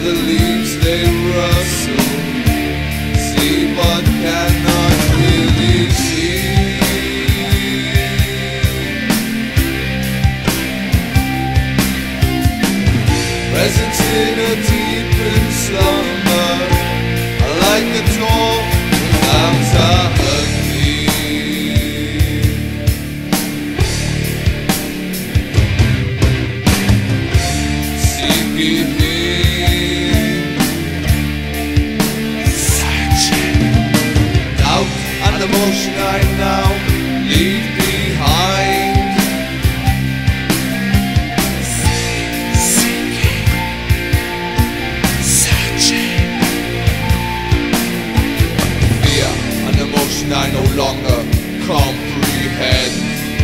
the leaves they rustle, see but cannot really see. Presence in a deepened slumber, like a door without a key. Seeking, searching, doubt and emotion I now leave behind. Seeking, searching, fear and emotion I no longer comprehend.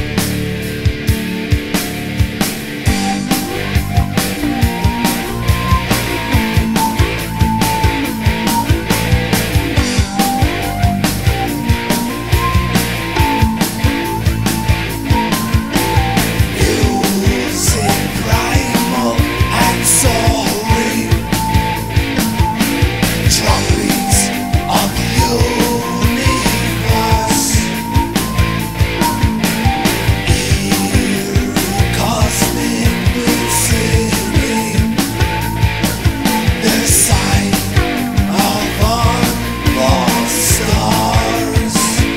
Primal and soaring, drumbeats of the universe. Eerie cosmic singing, the sighing of unborn stars.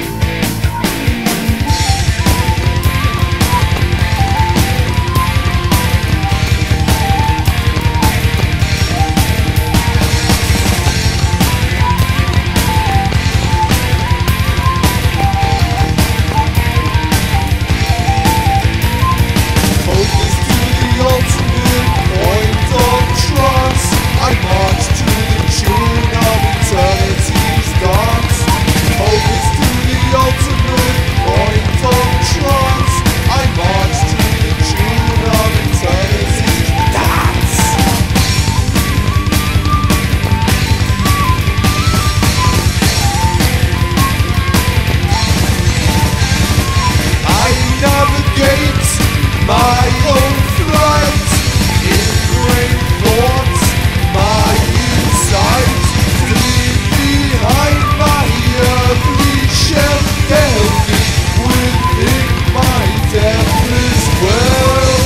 Focus to the ultimate point of trance. I march to the tune of eternity's dance. Focus to the ultimate point of trance. I march to the tune of eternity's dance. I navigate my own flight, engrained thoughts, my insight, leave behind my earthly shell, healthy within my depthless world.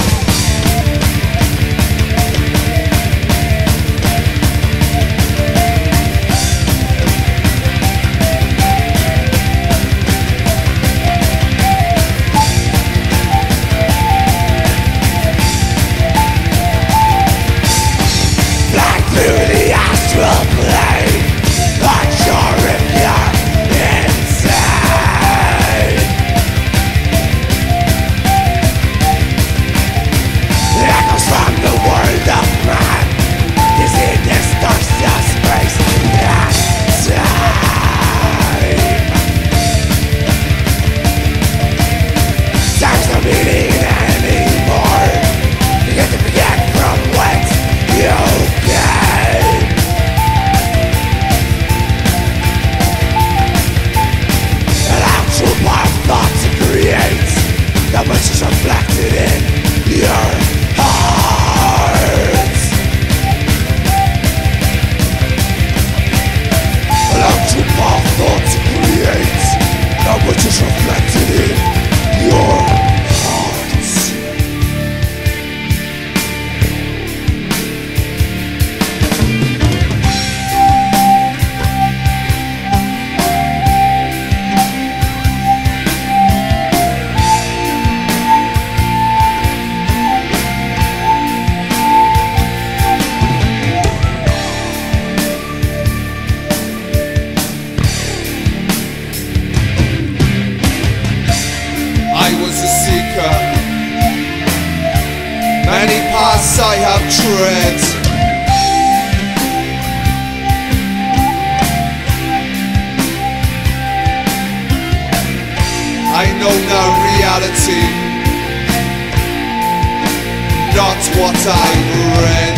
Fly through the astral plane, unsure if you're insane. Echoes from the world of man, dizzy distortions of space and time. Time's no meaning anymore. You get to begin from whence you came. Allow true power thoughts to create that which is reflected in your heart. Allow true power thoughts to create that which is reflected in your heart. I was a seeker, many paths I have tread. I know now reality, not what I read.